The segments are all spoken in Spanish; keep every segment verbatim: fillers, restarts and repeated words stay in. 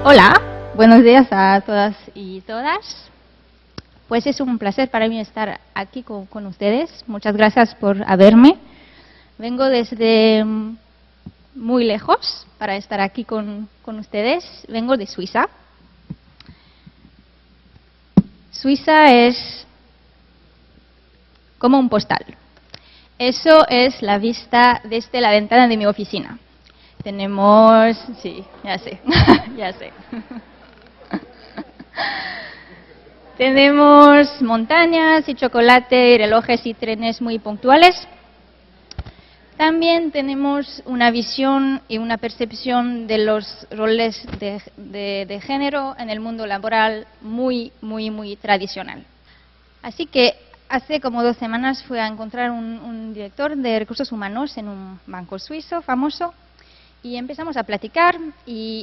Hola, buenos días a todas y todas. Pues es un placer para mí estar aquí con, con ustedes. Muchas gracias por haberme. Vengo desde muy lejos para estar aquí con, con ustedes. Vengo de Suiza. Suiza es como un postal. Eso es la vista desde la ventana de mi oficina. Tenemos... sí, ya sé, ya sé. Tenemos montañas y chocolate y relojes y trenes muy puntuales. También tenemos una visión y una percepción de los roles de, de, de género en el mundo laboral muy, muy, muy tradicional. Así que hace como dos semanas fui a encontrar un, un director de recursos humanos en un banco suizo famoso y empezamos a platicar y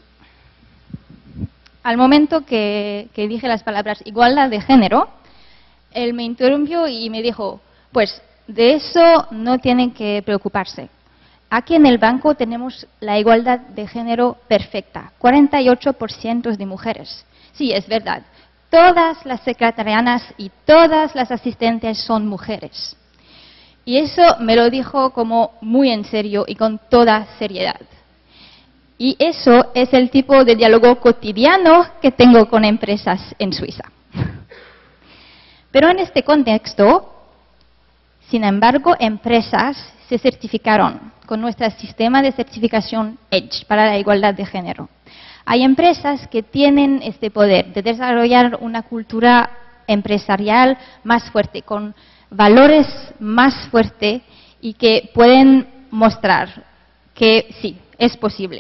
al momento que, que dije las palabras igualdad de género, él me interrumpió y me dijo, pues de eso no tienen que preocuparse. Aquí en el banco tenemos la igualdad de género perfecta, cuarenta y ocho por ciento de mujeres. Sí, es verdad, todas las secretarianas y todas las asistentes son mujeres. Y eso me lo dijo como muy en serio y con toda seriedad. Y eso es el tipo de diálogo cotidiano que tengo con empresas en Suiza. Pero en este contexto, sin embargo, empresas se certificaron con nuestro sistema de certificación EDGE para la igualdad de género. Hay empresas que tienen este poder de desarrollar una cultura empresarial más fuerte, con valores más fuertes y que pueden mostrar que sí, es posible.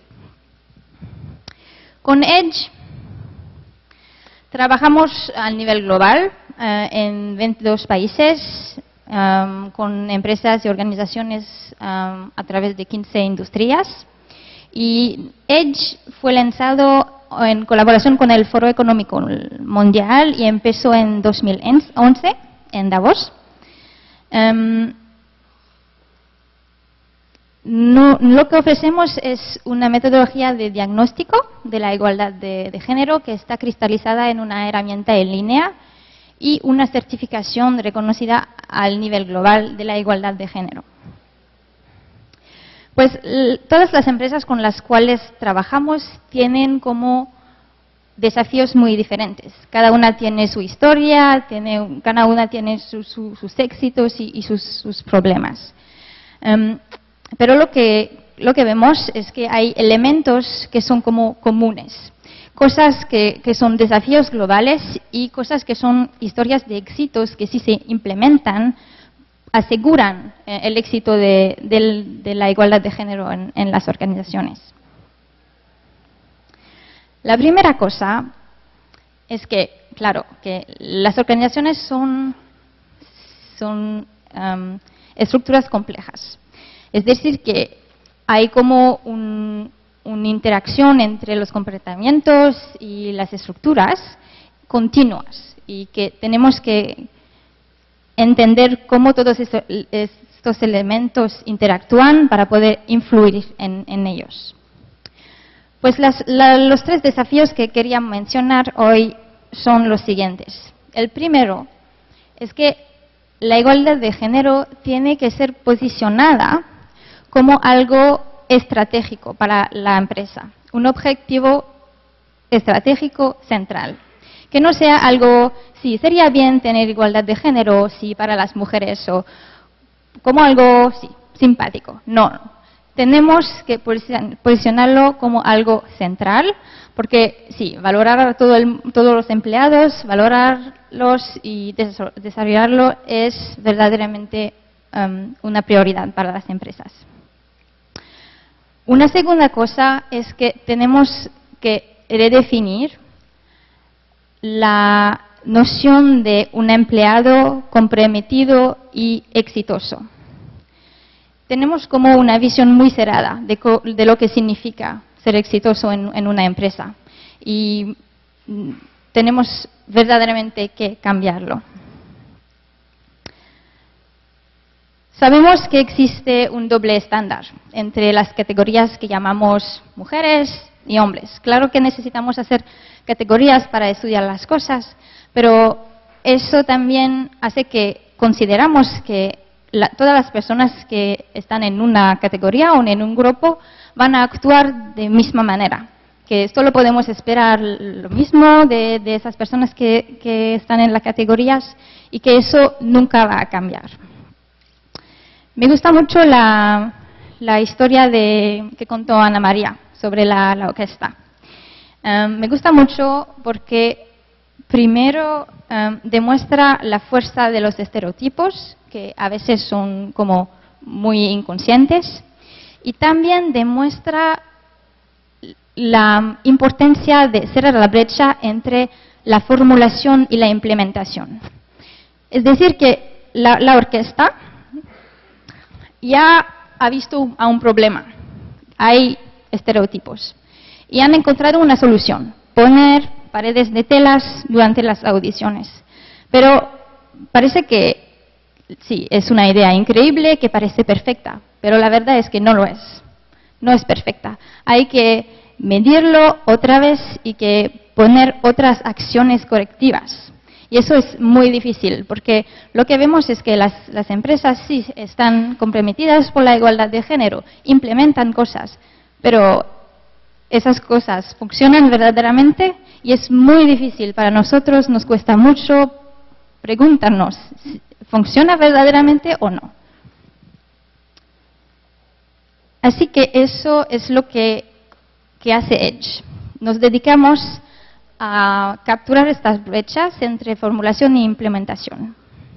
Con EDGE trabajamos a nivel global eh, en veintidós países um, con empresas y organizaciones um, a través de quince industrias. Y EDGE fue lanzado en colaboración con el Foro Económico Mundial y empezó en dos mil once en Davos. Um, No, lo que ofrecemos es una metodología de diagnóstico de la igualdad de, de género que está cristalizada en una herramienta en línea y una certificación reconocida al nivel global de la igualdad de género. Pues todas las empresas con las cuales trabajamos tienen como desafíos muy diferentes. Cada una tiene su historia, tiene, cada una tiene su, su, sus éxitos y, y sus, sus problemas. Um, Pero lo que, lo que vemos es que hay elementos que son como comunes, cosas que, que son desafíos globales y cosas que son historias de éxitos que si se implementan aseguran eh, el éxito de, de, de la igualdad de género en, en las organizaciones. La primera cosa es que, claro, que las organizaciones son, son um, estructuras complejas. Es decir, que hay como un, una interacción entre los comportamientos y las estructuras continuas y que tenemos que entender cómo todos estos, estos elementos interactúan para poder influir en, en ellos. Pues las, la, los tres desafíos que quería mencionar hoy son los siguientes. El primero es que la igualdad de género tiene que ser posicionada como algo estratégico para la empresa, un objetivo estratégico central. Que no sea algo, sí, sería bien tener igualdad de género, sí, para las mujeres, o como algo, sí, simpático. No, no. Tenemos que posicionarlo como algo central, porque, sí, valorar a todo el, todos los empleados, valorarlos y desarrollarlo es verdaderamente um, una prioridad para las empresas. Una segunda cosa es que tenemos que redefinir la noción de un empleado comprometido y exitoso. Tenemos como una visión muy cerrada de, de lo que significa ser exitoso en, en una empresa y tenemos verdaderamente que cambiarlo. Sabemos que existe un doble estándar entre las categorías que llamamos mujeres y hombres. Claro que necesitamos hacer categorías para estudiar las cosas, pero eso también hace que consideramos que la, todas las personas que están en una categoría o en un grupo van a actuar de misma manera, que solo podemos esperar lo mismo de, de esas personas que, que están en las categorías y que eso nunca va a cambiar. Me gusta mucho la, la historia de, que contó Ana María sobre la, la orquesta. Um, me gusta mucho porque primero um, demuestra la fuerza de los estereotipos, que a veces son como muy inconscientes, y también demuestra la importancia de cerrar la brecha entre la formulación y la implementación. Es decir, que la, la orquesta ya ha visto a un problema. Hay estereotipos. Y han encontrado una solución: poner paredes de telas durante las audiciones. Pero parece que sí, es una idea increíble, que parece perfecta, pero la verdad es que no lo es. No es perfecta. Hay que medirlo otra vez y que poner otras acciones correctivas. Y eso es muy difícil, porque lo que vemos es que las, las empresas sí están comprometidas por la igualdad de género, implementan cosas, pero esas cosas funcionan verdaderamente, y es muy difícil para nosotros, nos cuesta mucho preguntarnos, ¿funciona verdaderamente o no? Así que eso es lo que, que hace Edge. Nos dedicamos a capturar estas brechas entre formulación e implementación.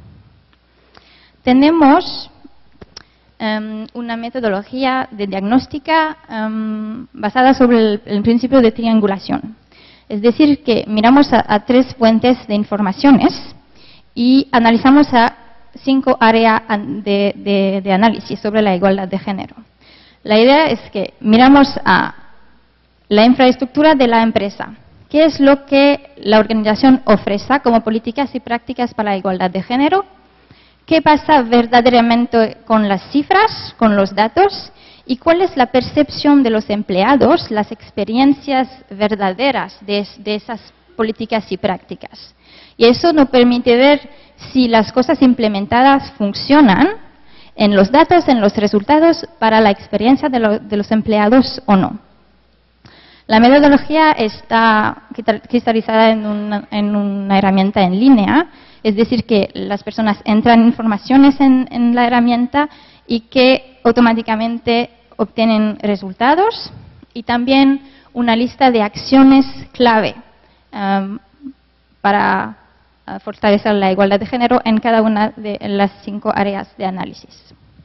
Tenemos um, una metodología de diagnóstica um, basada sobre el, el principio de triangulación. Es decir, que miramos a, a tres fuentes de informaciones y analizamos a cinco áreas de, de, de análisis sobre la igualdad de género. La idea es que miramos a la infraestructura de la empresa. ¿Qué es lo que la organización ofrece como políticas y prácticas para la igualdad de género? ¿Qué pasa verdaderamente con las cifras, con los datos? ¿Y cuál es la percepción de los empleados, las experiencias verdaderas de, de esas políticas y prácticas? Y eso nos permite ver si las cosas implementadas funcionan en los datos, en los resultados, para la experiencia de, lo, de los empleados o no. La metodología está cristalizada en una, en una herramienta en línea, es decir, que las personas entran informaciones en, en la herramienta y que automáticamente obtienen resultados, y también una lista de acciones clave um, para uh, fortalecer la igualdad de género en cada una de las cinco áreas de análisis.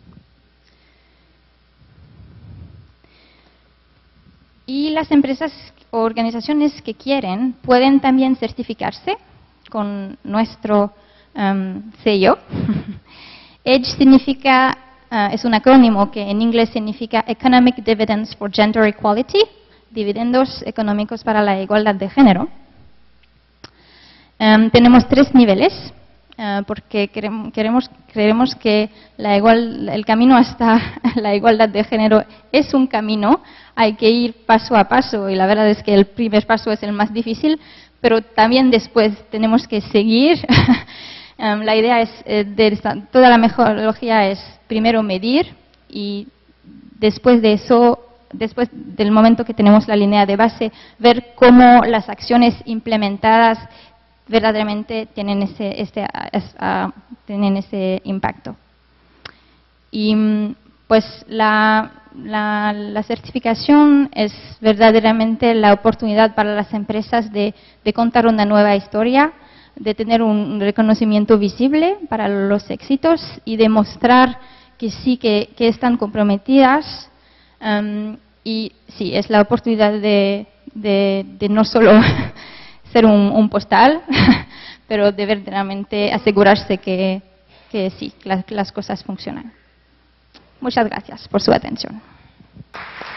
Y las empresas o organizaciones que quieren pueden también certificarse con nuestro um, sello. Edge significa, uh, es un acrónimo que en inglés significa Economic Dividends for Gender Equality, dividendos económicos para la igualdad de género. Um, tenemos tres niveles, uh, porque queremos, queremos, creemos que la igual, el camino hasta la igualdad de género es un camino. Hay que ir paso a paso, y la verdad es que el primer paso es el más difícil, pero también después tenemos que seguir. um, la idea es, eh, de esta, toda la metodología es primero medir, y después de eso, después del momento que tenemos la línea de base, ver cómo las acciones implementadas verdaderamente tienen ese, este, es, uh, tienen ese impacto. Y pues la, la, la certificación es verdaderamente la oportunidad para las empresas de, de contar una nueva historia, de tener un reconocimiento visible para los éxitos y demostrar que sí, que, que están comprometidas. Um, y sí, es la oportunidad de, de, de no solo ser un, un postal, pero de verdaderamente asegurarse que, que sí, las, las cosas funcionan. Muchas gracias por su atención.